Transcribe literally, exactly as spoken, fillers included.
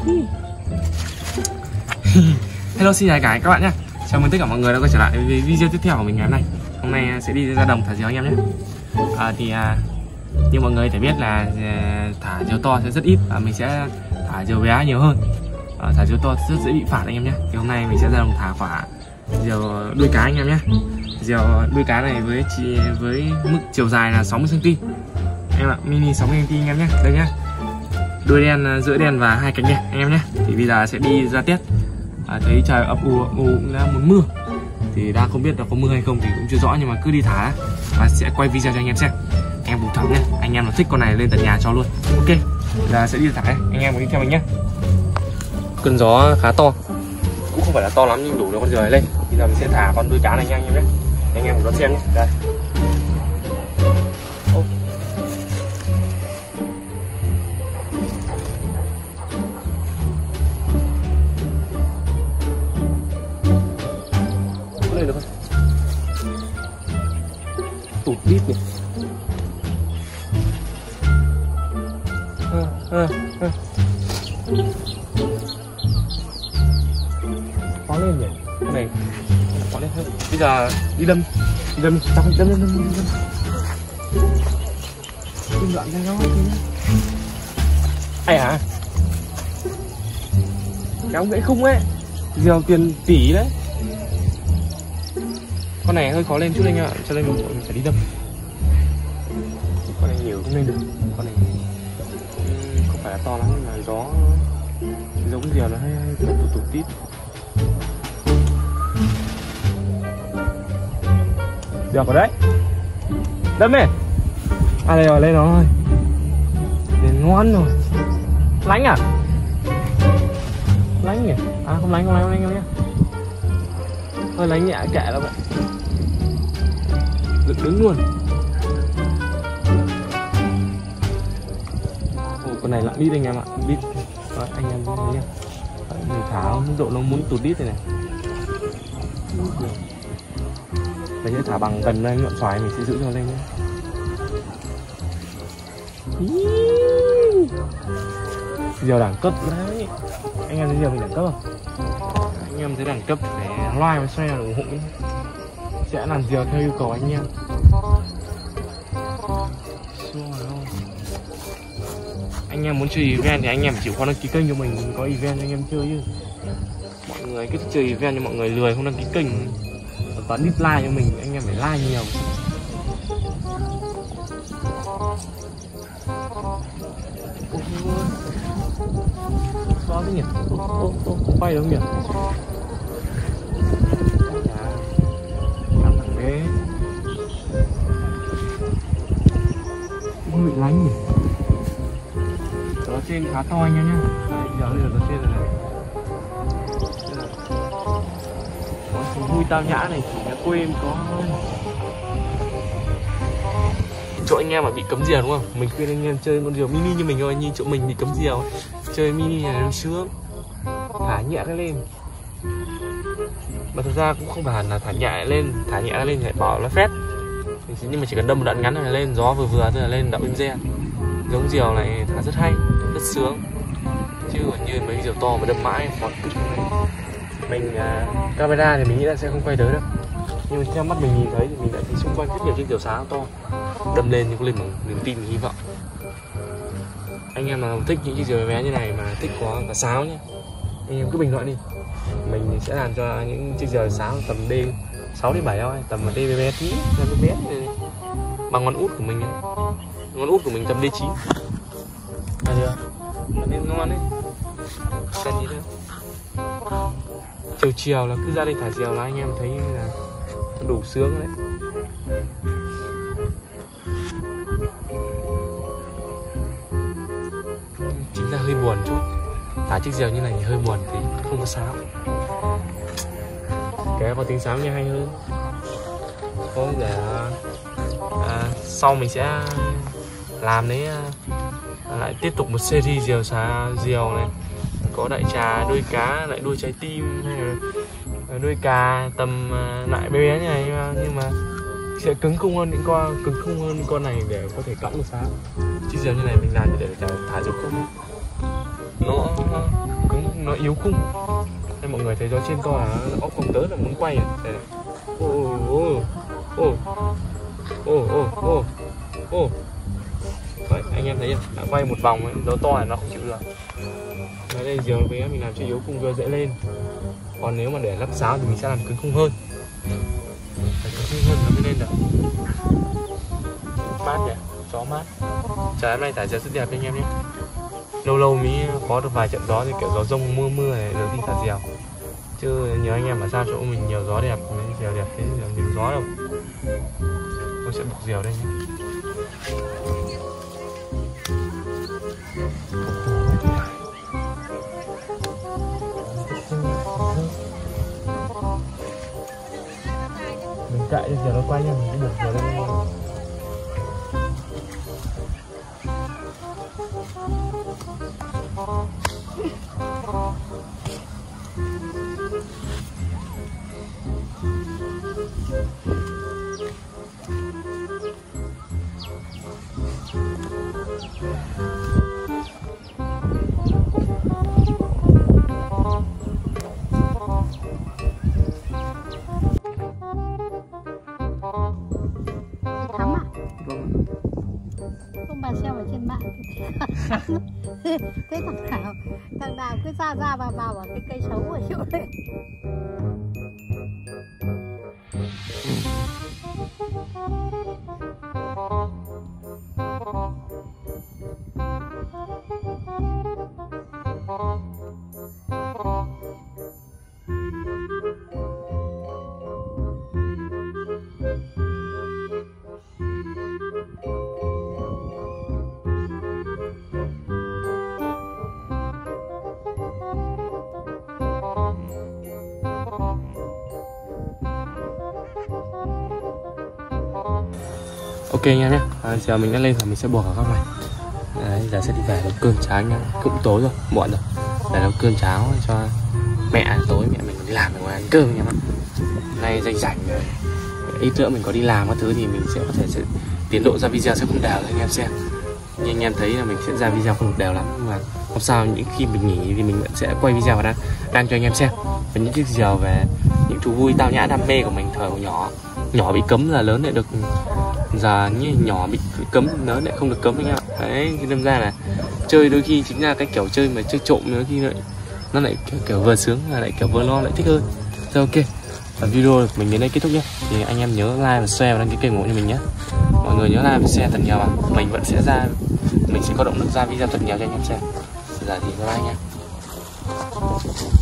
Hello, xin chào cả các bạn nhé. Chào mừng tất cả mọi người đã quay trở lại với video tiếp theo của mình ngày hôm nay. Hôm nay sẽ đi ra đồng thả diều anh em nhé. À, thì à, như mọi người thể biết là à, thả diều to sẽ rất ít và mình sẽ thả diều bé nhiều hơn. À, thả diều to rất dễ bị phạt anh em nhé. Thì hôm nay mình sẽ ra đồng thả quả diều đuôi cá anh em nhé. Diều đuôi cá này với chỉ với mức chiều dài là sáu mươi xăng ti mét em ạ, mini sáu mươi xăng ti mét anh em nhé. Đây nhé, đuôi đen, giữa đen và hai cánh đen anh em nhé. Thì bây giờ sẽ đi ra test. À, thấy trời ấp u ấp u cũng đã muốn mưa, thì đang không biết là có mưa hay không thì cũng chưa rõ, nhưng mà cứ đi thả và sẽ quay video cho anh em xem. Anh em bù thầm nhé, anh em nào thích con này lên tận nhà cho luôn. Ok, là sẽ đi thả đấy, anh em đi theo mình nhé. Cơn gió khá to, cũng không phải là to lắm nhưng đủ để con diều này lên. Bây giờ mình sẽ thả con đuôi cá này nha anh em nhé. Anh em cùng đón xem nhé. Đây. Lên được không? Tụt đít nhỉ. À, à, à. Khó lên nhỉ. Cái này khó lên hơn. Bây giờ đi đâm, đi đâm, đâm, đâm, đâm, đâm, đâm, đâm. Đâm đoạn ra nó thì ai hả? Cái ông gãy khung ấy, diều tiền tỷ đấy. Con này hơi khó lên chút anh ạ, cho nên mình phải đi đâm. Con này nhiều không lên được, con này không phải là to lắm nhưng mà gió giống cái diều nó hay tụt tụt tụt tít. Được rồi đấy, đâm đi. À đây rồi, lên rồi, lên ngon rồi. Lánh à? Lánh nhỉ? À không lánh, không lánh, không lánh đâu nhá. Hơi lánh nhẹ kệ lắm ạ. Dựng đứng luôn. Ồ, con này lặng đít anh em ạ. Đít. Đấy, anh em thấy nhá. Mình thả mức độ nó muốn tụt đít này này. Đấy nhá, thả bằng gần đây nhọn xoài mình sẽ giữ cho lên nhá. Diều đẳng cấp đấy. Anh em thấy diều mình đẳng cấp không? Anh em thấy đẳng cấp để like và share ủng hộ nhé. Sẽ làm diều theo yêu cầu anh em. Anh em muốn chơi event thì anh em chịu khó đăng ký kênh cho mình, mình có event anh em chơi chứ. Mọi người cứ chơi event nhưng mọi người lười không đăng ký kênh, toàn dislike cho mình, anh em phải like nhiều. Có cái nhỉ? Ô, ô, ô, quay được không nhỉ? Căng thẳng thế. Hơi bị lánh nhỉ? Gió trên khá to anh em nhá. Đấy, giờ bây giờ gió trên rồi này. Con thú vui tao nhã này chỉ là quê em có. Chỗ anh em mà bị cấm diều đúng không? Mình khuyên anh em chơi con diều mini như mình thôi, như chỗ mình bị cấm diều. Chơi mini này nó sướng, thả nhẹ nó lên. Mà thực ra cũng không phải hẳn là thả nhẹ lên, thả nhẹ nó lên phải bỏ nó phét. Nhưng mà chỉ cần đâm một đoạn ngắn này lên, gió vừa vừa tức là lên đạo im re. Giống diều này thả rất hay, rất sướng. Chứ còn như mấy diều to mà đâm mãi hoặc cứ mình uh, camera thì mình nghĩ là sẽ không quay tới đâu. Nhưng mà theo mắt mình nhìn thấy thì mình đã thấy xung quanh rất nhiều chiếc diều sáo to đâm lên nhưng có lên bằng niềm tin, mình hy vọng. Anh em nào thích những chiếc diều bé như này mà thích có cả sáo nhé, anh em cứ bình luận đi, mình sẽ làm cho những chiếc diều sáo tầm D sáu đến bảy thôi, tầm D bé bé tí, bé bé này, bằng ngón út của mình ấy. Ngón út của mình tầm D chín. Được chưa? Nên ngon đấy. Cần gì nữa. Chiều chiều là cứ ra đây thả diều là anh em thấy là đủ sướng đấy. Chính là hơi buồn chút. Thả chiếc diều như này thì hơi buồn thì không có sáo. Cái có tiếng sáo nghe hay hơn. Có để à, sau mình sẽ làm đấy, à, lại tiếp tục một series diều xá diều này, có đại trà, đuôi cá, lại đuôi trái tim hay là đuôi cà tầm lại bé bé như này, nhưng mà sẽ cứng khung hơn những con cứng khung hơn những con này để có thể cõng được sáo. Chiếc diều như này mình làm để thả diều khung nó nó yếu khung. Đây mọi người thấy gió trên to là ốc không tới là muốn quay này. Đây này. Ô ô ô ô ô ô ô. Đấy, anh em thấy chưa? Đã quay một vòng ấy, gió to là nó không chịu được. Đấy, đây diều với em mình làm cho yếu khung vừa dễ lên. Còn nếu mà để lắp sáo thì mình sẽ làm cứng khung hơn. Phải cứng khung hơn nó mới lên được. Mát nhỉ, gió mát. Trời hôm nay thả diều rất đẹp anh em nhé. Lâu lâu mới có được vài trận gió thì kiểu gió rông mưa mưa này rồi đi thả diều. Chứ nhớ anh em ở sao chỗ mình nhiều gió đẹp, mấy diều đẹp thế làm gì có gió đâu. Tôi sẽ buộc diều đây nhé. Mình cạy cho diều nó quay nha, mình cứ buộc diều đây. Thế thằng nào thằng nào cứ ra ra vào vào ở cái cây xấu ở chỗ đấy. Ok anh em nhé, à, giờ mình đã lên rồi mình sẽ buộc ở góc này. Đấy, giờ sẽ đi về nấu cơm cháo nhá, cũng tối rồi, muộn rồi. Để nấu cơm cháo cho mẹ, tối mẹ mình đi làm ở ngoài ăn cơm anh em ạ. Nay rảnh rảnh rồi, ít nữa mình có đi làm các thứ thì mình sẽ có thể sẽ tiến độ ra video sẽ không đều anh em xem. Nhưng anh em thấy là mình sẽ ra video không được đều lắm, nhưng mà không sao, những khi mình nghỉ thì mình sẽ quay video và đăng, đăng cho anh em xem. Và những cái video về những thú vui tao nhã đam mê của mình thời nhỏ, nhỏ bị cấm là lớn lại được, giờ như nhỏ bị cấm lớn lại không được cấm anh em ạ. Đấy, thì đâm ra là chơi đôi khi chính là cái kiểu chơi mà chơi trộm đôi khi lại nó lại kiểu, kiểu vừa sướng là lại kiểu vừa lo lại thích hơn. Rồi ok, và video của mình đến đây kết thúc nhé. Thì anh em nhớ like và share và đăng ký kênh ủng hộ cho mình nhé. Mọi người nhớ like và share thật nhiều mà mình vẫn sẽ ra, mình sẽ có động lực ra video thật nhiều cho anh em xem. Giờ thì bye bye anh em.